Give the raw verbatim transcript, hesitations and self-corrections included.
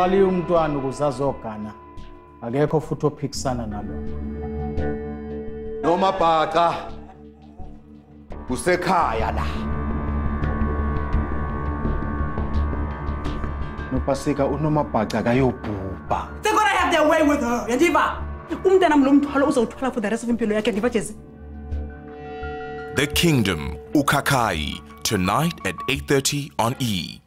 Uqali umntwana ukuze azogana. Akekho futhi ophikisana nalo. NoMabhaca usekhaya la. Nopasika uNoMabhaca akayobhubha. They're gonna have their way with her. Yandiva. Umntana mlomthwalo uzawuthwala for the rest of impilo yakhe ndiva Jezi. The Kingdom, Ukhakhai, tonight at eight thirty on E!